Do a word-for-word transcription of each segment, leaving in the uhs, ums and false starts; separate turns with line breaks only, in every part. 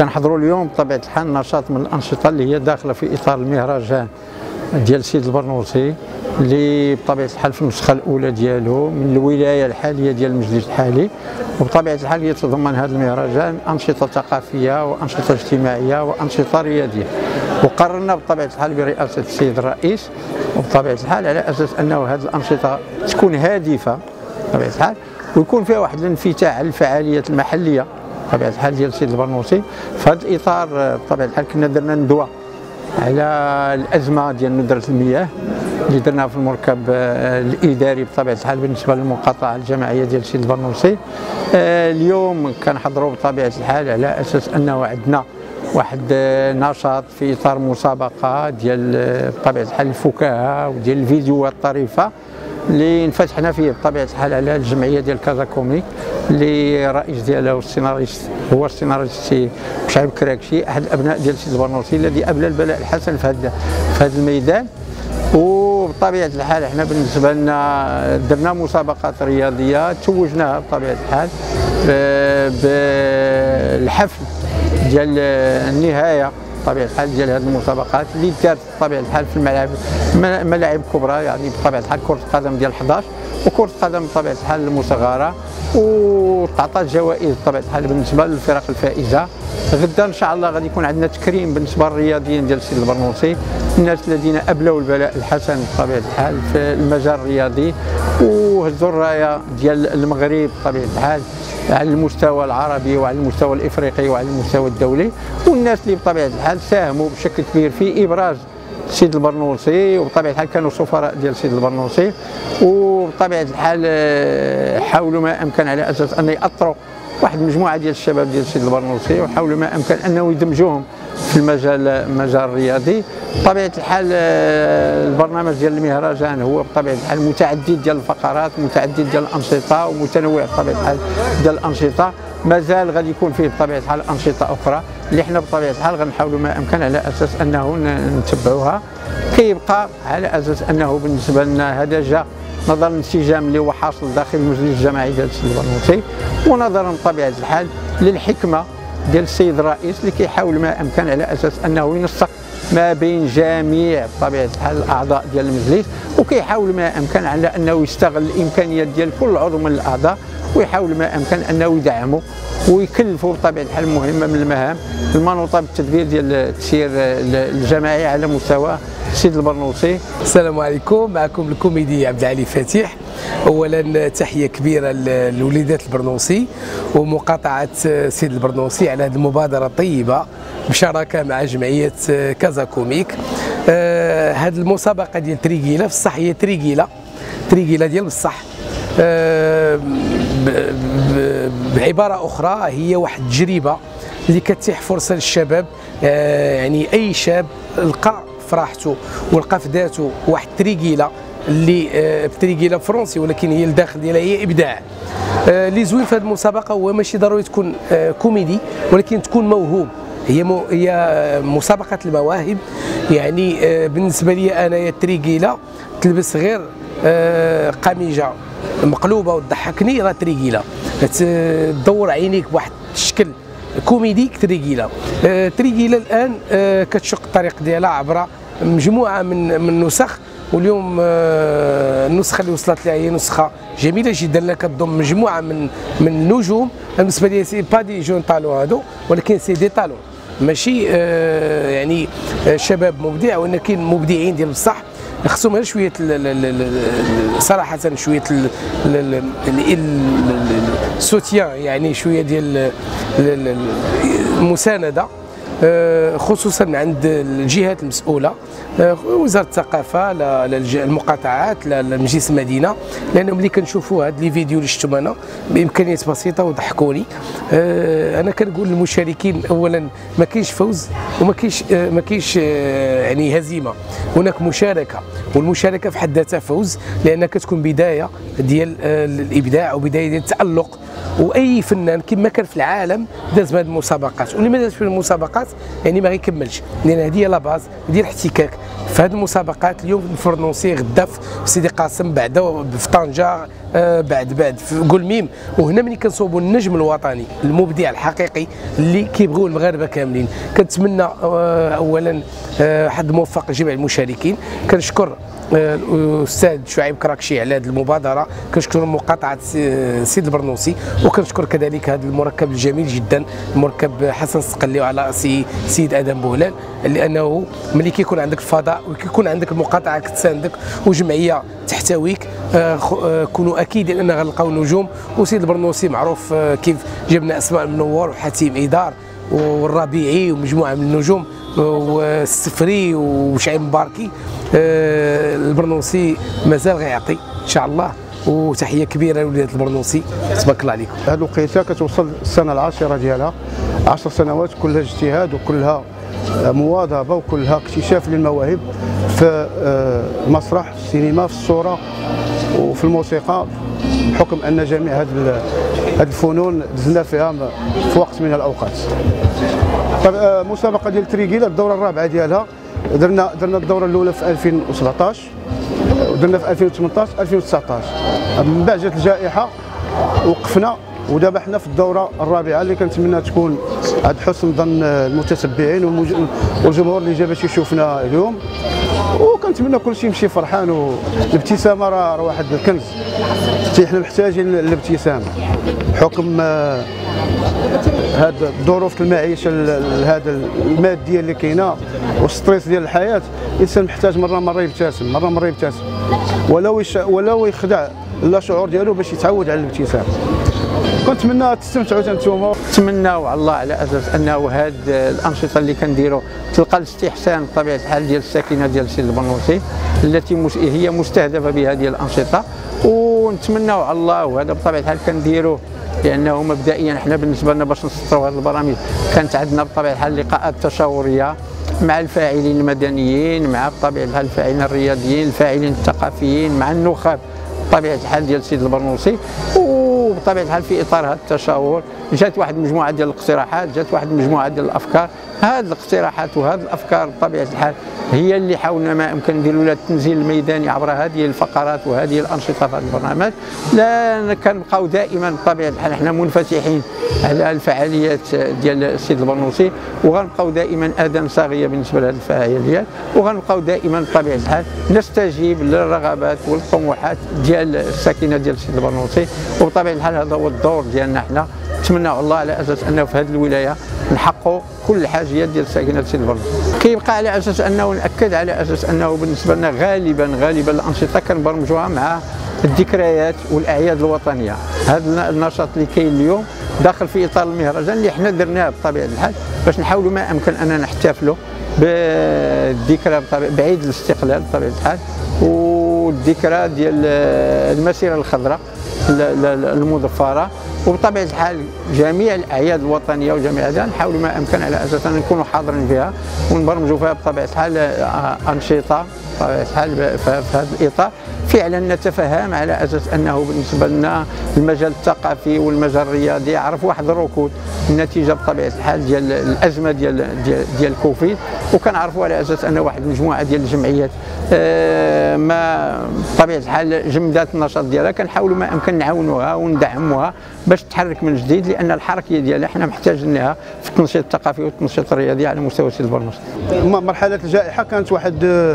كنحضروا اليوم بطبيعه الحال نشاط من الانشطه اللي هي داخله في اطار المهرجان ديال سيد البرنوسي، اللي بطبيعه الحال في النسخه الاولى ديالو من الولايه الحاليه ديال المجلس الحالي. وبطبيعه الحال يتضمن هذا المهرجان انشطه ثقافيه وانشطه اجتماعيه وانشطه رياضيه. وقررنا بطبيعه الحال برئاسه السيد الرئيس وبطبيعه الحال على اساس انه هذه الانشطه تكون هادفه بطبيعه الحال، ويكون فيها واحد الانفتاح على الفعاليات المحليه بطبيعه الحال ديال سيد البرنوسي. في هذا الاطار بطبيعه الحال كنا درنا ندوه على الازمه ديال ندره المياه اللي درناها في المركب الاداري بطبيعه الحال بالنسبه للمقاطعه الجماعيه ديال سيد البرنوسي. اليوم كنحضروا بطبيعه الحال على اساس انه عندنا واحد نشاط في اطار مسابقه ديال بطبيعه الحال الفكاهه وديال الفيديوهات الطريفه اللي انفتحنا فيه بطبيعه الحال على الجمعيه ديال كازا كوميك، اللي الرئيس ديالها والسيناريست هو السيناريست شعيب كراكشي، احد الابناء ديال سيد البرنوسي الذي ابلى البلاء الحسن في هذا في هذا الميدان. وبطبيعه الحال احنا بالنسبه لنا درنا مسابقات رياضيه توجناها بطبيعه الحال بالحفل ديال النهايه بطبيعه الحال ديال هذه المسابقات اللي دارت بطبيعه الحال في الملاعب ملاعب كبرى، يعني بطبيعه الحال كره القدم ديال حداش وكره القدم بطبيعه الحال المصغره، وتعطات جوائز بطبيعه الحال بالنسبه للفرق الفائزه. غدا ان شاء الله غادي يكون عندنا تكريم بالنسبه للرياضيين ديال سيد البرنوسي، الناس الذين ابلوا البلاء الحسن بطبيعه الحال في المجال الرياضي وهزوا الرايه ديال المغرب بطبيعه الحال على المستوى العربي وعلى المستوى الافريقي وعلى المستوى الدولي، والناس اللي بطبيعه الحال ساهموا بشكل كبير في ابراز سيد البرنوسي وبطبيعه الحال كانوا سفراء ديال سيد البرنوسي، وبطبيعه الحال حاولوا ما امكن على اساس ان ياثروا واحد المجموعه ديال الشباب ديال سيد البرنوسي، وحاولوا ما امكن انه يدمجوهم في المجال المجال الرياضي. بطبيعه الحال البرنامج ديال المهرجان هو بطبيعه الحال متعدد ديال الفقرات، متعدد ديال الانشطه ومتنوع بطبيعه الحال ديال الانشطه. مازال غادي يكون فيه بطبيعه الحال انشطه اخرى اللي حنا بطبيعه الحال غنحاولوا ما امكن على اساس انه نتبعوها، كيبقى على اساس انه بالنسبه لنا هذا جاء نظرا للانسجام اللي هو حاصل داخل المجلس الجماعي ديال سيد البرنوسي، ونظرا بطبيعه الحال للحكمه ديال السيد الرئيس اللي كيحاول ما امكن على اساس انه ينسق ما بين جميع بطبيعه الحال الاعضاء ديال المجلس، وكيحاول ما امكن على انه يستغل الامكانيات ديال كل عضو من الاعضاء، ويحاول ما امكن انه يدعموا ويكلفوا بطبيعه الحال مهمه من المهام المنوطه بالتدبير ديال التسيير الجماعي على مستوى سيد البرنوسي.
السلام عليكم، معكم الكوميدي عبد العالي فاتح. اولا تحيه كبيره لوليدات البرنوسي ومقاطعه سيد البرنوسي على هذه المبادره الطيبه بشراكه مع جمعيه كازا كوميك. آه هذه المسابقه ديال تريكيلا في الصح هي تريكيلا تريكيلا ديال بصح. آه بعباره اخرى هي واحد التجربه اللي كتيح فرصه للشباب، آه يعني اي شاب لقى في راحته ولقى في ذاته واحد تريكيلا اللي آه بتريكيلا فرنسي ولكن هي الداخل ديالها هي ابداع. آه اللي زوين في هذه المسابقه هو ماشي ضروري تكون آه كوميدي ولكن تكون موهوب، هي مو هي مسابقه المواهب. يعني آه بالنسبه لي انايا التريكيلا تلبس غير آه قميجه مقلوبه وتضحكني راه تريكيلا، تدور عينيك بواحد الشكل كوميدي تريكيلا. آه تريكيلا الان آه كتشق الطريق ديالها عبر مجموعه من من النسخ، واليوم آه النسخه اللي وصلت لها هي نسخه جميله جدا اللي كتضم مجموعه من من النجوم. بالنسبه لي سي با دي جون طالون هادو ولكن سي دي طالون، ماشي آه يعني آه شباب مبدع ولكن مبدعين ديال بصح، خصهم غير شويه صراحه شويه السوتيان، يعني شويه ديال المسانده خصوصا عند الجهات المسؤوله، وزاره الثقافه، المقاطعات، لمجلس المدينه، لانهم اللي كنشوفوا هاد لي فيديو اللي شفتهم انا بامكانيات بسيطه وضحكوني. انا كنقول للمشاركين اولا ما كاينش فوز وما كاينش ما كاينش يعني هزيمه، هناك مشاركه، والمشاركه في حد ذاتها فوز لانها كتكون بدايه ديال الابداع وبدايه ديال التالق. واي فنان كما كان في العالم داز بهذه المسابقات، واللي ما داز في المسابقات يعني ما غيكملش، لان هذه هي لا باز ديال الاحتكاك. في هذه المسابقات اليوم في الفرنسي، غدا في سيدي قاسم، بعدا في طنجه، بعد بعد في قول ميم. وهنا ملي كنصوبوا النجم الوطني المبدع الحقيقي اللي كيبغيو المغاربه كاملين. كنتمنى اولا حظ موفق لجميع المشاركين. كنشكر الاستاذ شعيب كراكشي على هذه المبادره، كنشكر مقاطعه سيد البرنوسي، وكنشكر كذلك هذا المركب الجميل جدا مركب حسن السقلي وعلى راسه سيد ادم بوهلال، لانه ملي كيكون عندك الفضاء وكيكون عندك المقاطعه كتساندك وجمعيه تحتويك كونوا اكيدين ان غنلقاو نجوم. وسيد البرنوسي معروف كيف جبنا اسماء المنور وحتيم ايدار والربيعي ومجموعه من النجوم والسفري وشعيب مباركي. البرنوسي مازال غيعطي ان شاء الله، وتحيه كبيره لولاد البرنوسي، تبارك الله عليكم.
هذه الوقيته كتوصل السنه العاشره ديالها، عشر سنوات كلها اجتهاد وكلها مواظبه وكلها اكتشاف للمواهب في المسرح، في السينما، في الصوره وفي الموسيقى، بحكم ان جميع هذه هذه الفنون دزنا فيها في وقت من الاوقات. طيب المسابقه ديال تريكيلا الدوره الرابعه ديالها درنا درنا الدوره الاولى في ألفين وسبعطاش ودرنا في ألفين وثمنطاش ألفين وتسعطاش. من بعد جات الجائحه وقفنا، ودابا حنا في الدوره الرابعه اللي كنتمنى تكون عند حسن ظن المتتبعين والجمهور اللي جا باش يشوفنا اليوم، وكنتمنى كلشي يمشي فرحان. والابتسامه راه واحد الكنز، حنا محتاجين الابتسامه بحكم هاد الظروف المعيشه هذا الماديه اللي كاينه والستريس ديال الحياه. الانسان محتاج مره مره يبتسم، مره مره يبتسم ولو يش... ولو يخدع لا شعور ديالو باش يتعود على الابتسام. كنتمنى تستمتعوا انتم.
نتمناو على الله على اساس انه هاد الانشطه اللي كنديروا تلقى الاستحسان بطبيعه الحال ديال الساكنه ديال سيد البرنوسي التي مش... هي مستهدفه بهذه الانشطه، ونتمناو على الله. وهذا بطبيعه الحال كنديروه لانه مبدئيا حنا بالنسبه لنا باش نسطروا هذه البرامج كانت عندنا بطبيعه الحال لقاءات تشاوريه مع الفاعلين المدنيين، مع بطبيعه الحال الفاعلين الرياضيين، الفاعلين الثقافيين، مع النخب بطبيعه الحال ديال سيد البرنوسي. وبطبيعه الحال في اطار هذا التشاور جات واحد المجموعه ديال الاقتراحات، جات واحد المجموعه ديال الافكار. هذه الاقتراحات وهذه الافكار بطبيعه الحال هي اللي حاولنا ما امكن نديروا لها التنزيل الميداني عبر هذه الفقرات وهذه الانشطه في هذا البرنامج. لا كنبقاو دائما بطبيعه الحال احنا منفتحين على الفعاليات ديال السيد البرنوسي، وغنبقاو دائما اذان صاغيه بالنسبه لهذه الفعاليات، وغنبقاو دائما بطبيعه الحال نستجيب للرغبات والطموحات ديال الساكنه ديال السيد البرنوسي. وبطبيعه الحال هذا هو الدور ديالنا احنا، نتمنى الله على اساس انه في هذه الولايه نحققوا كل الحاجيات ديال ساكنه سيد البرنوسي. كيبقى على اساس انه ناكد على اساس انه بالنسبه لنا غالبا غالبا الانشطه كنبرمجوها مع الذكريات والاعياد الوطنيه. هذا النشاط اللي كاين اليوم داخل في اطار المهرجان اللي حنا درناه بطبيعه الحال باش نحاولوا ما امكن اننا نحتفلوا بالذكرى بعيد الاستقلال بطبيعه الحال، والذكرى ديال المسيره الخضراء المظفره، وبطبيعه الحال جميع الاعياد الوطنيه وجميع هذا نحاولوا ما امكن على اساس ان نكونوا حاضرين فيها ونبرمجوا فيها بطبيعه الحال انشطه بطبيعه الحال في هذا الاطار. فعلا نتفهم على اساس انه بالنسبه لنا المجال الثقافي والمجال الرياضي عرف واحد الركود نتيجه بطبيعه الحال ديال الازمه ديال ديال, ديال الكوفيد، وكنعرفوا على اساس ان واحد المجموعه ديال الجمعيات آه ما بطبيعه الحال جمدات النشاط ديالها كنحاولوا ما امكن نعاونوها وندعموها باش تحرك من جديد، لان الحركيه ديالها حنا محتاجينها في التنشيط الثقافي والتنشيط الرياضي على مستوى سيد البرنوسي.
مرحله الجائحه كانت واحد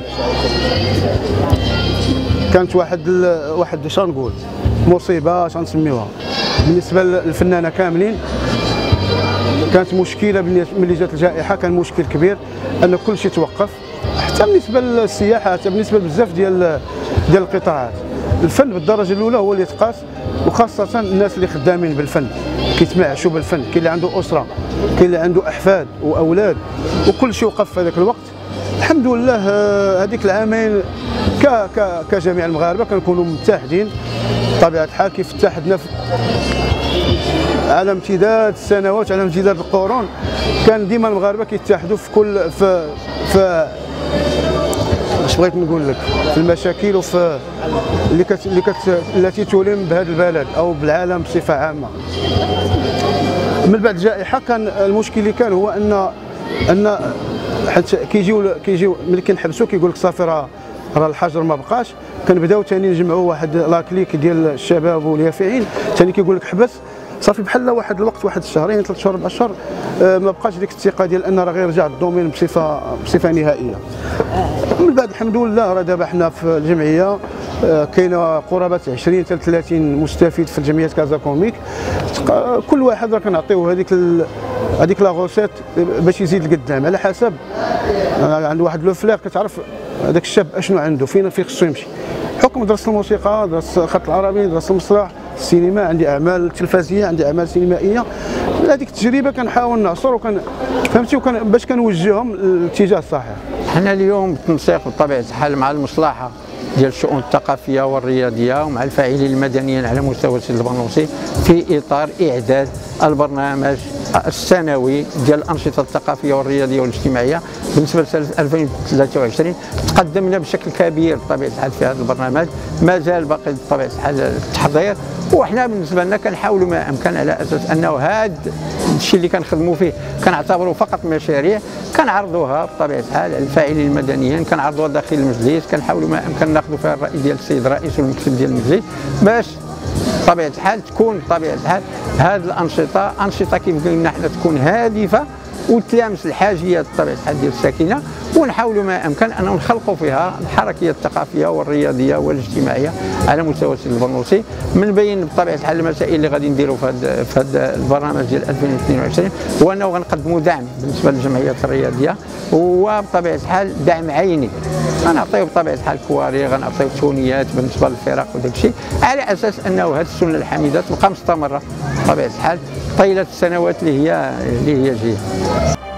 كانت واحد واحد شنو نقول مصيبه شنو نسميوها بالنسبه للفنانه كاملين. كانت مشكله ملي جات الجائحه، كان مشكل كبير ان كل شيء توقف، حتى بالنسبه للسياحه، حتى بالنسبه بزاف ديال ديال القطاعات. الفن بالدرجه الاولى هو اللي تقاس، وخاصه الناس اللي خدامين بالفن كيتمعشوا بالفن، كاين اللي عنده اسره، كاين اللي عنده احفاد واولاد، وكل شيء وقف في هذاك الوقت. الحمد لله هذيك العامين كجميع المغاربه كنكونوا متحدين بطبيعه الحال كيف اتحدنا على امتداد السنوات، على امتداد القرون. كان ديما المغاربه كيتحدوا في كل في في اش بغيت نقول لك في المشاكل وفي اللي كت اللي كت التي تلم بهذا البلد او بالعالم بصفه عامه. من بعد الجائحه كان المشكل اللي كان هو ان ان حيت كيجيو كيجيو ملي كنحبسوا كيقول لك صافي راه راه الحجر ما بقاش، كنبداو ثاني نجمعوا واحد لاكليك ديال الشباب واليافعين ثاني كيقول لك حبس صافي بحال واحد الوقت واحد الشهرين ثلاث شهور اربع شهور ما بقاش ديك الثقه ديال ان راه غير رجع الدومين بصفه بصفه نهائيه. من بعد الحمد لله راه دابا حنا في الجمعيه كاينه قرابه عشرين حتى ثلاثين مستفيد في جمعيه كازا كوميك، كل واحد راه كنعطيوه هذيك هذيك لا غوسيت باش يزيد لقدام على حسب عند واحد لو فلير كتعرف هذاك الشاب اشنو عنده فين فين خصو يمشي. حكم درس الموسيقى، درس الخط العربي، درس المسرح، السينما، عندي اعمال تلفزيونيه، عندي اعمال سينمائيه. هذيك التجربه كنحاول نعصر وكان فهمتي وكان باش كنوجههم للاتجاه الصحيح.
حنا اليوم بالتنسيق بطبيعه الحال مع المصلحه ديال الشؤون الثقافيه والرياضيه ومع الفاعلين المدنيين على مستوى السيد البرنوسي في اطار اعداد البرنامج السنوي ديال الانشطه الثقافيه والرياضيه والاجتماعيه بالنسبه لسنه ألفين وثلاثة وعشرين. تقدمنا بشكل كبير بطبيعه الحال في هذا البرنامج، مازال باقي بطبيعه الحال التحضير، وحنا بالنسبه لنا كنحاولوا ما امكن على اساس انه هذا الشيء اللي كنخدموا فيه كنعتبروه فقط مشاريع كنعرضوها بطبيعه الحال الفاعلين المدنيين، كنعرضوها داخل المجلس، كنحاولوا ما امكن ناخذوا فيها الراي ديال السيد رئيس المكتب ديال المجلس باش بطبيعه الحال تكون بطبيعه الحال هذه الانشطه انشطه كيف قلنا حنا تكون هادفه وتلامس الحاجيات بطبيعه الحال ديال الساكنه، ونحاولوا ما امكن ان نخلقوا فيها الحركيه الثقافيه والرياضيه والاجتماعيه على مستوى السيد البرنوسي. من بين بطبيعه الحال المسائل اللي غادي نديروا في هذا في هذا البرنامج ديال ألفين واثنين وعشرين هو انه غنقدموا دعم بالنسبه للجمعيات الرياضيه، وبطبيعه الحال دعم عيني، غنعطيو بطبيعه الحال كواري، غنعطيو تونيات بالنسبه للفرق وداك الشيء، على اساس انه هذه السنه الحميده تبقى مستمره بطبيعه الحال طيله السنوات اللي هي اللي هي جايه.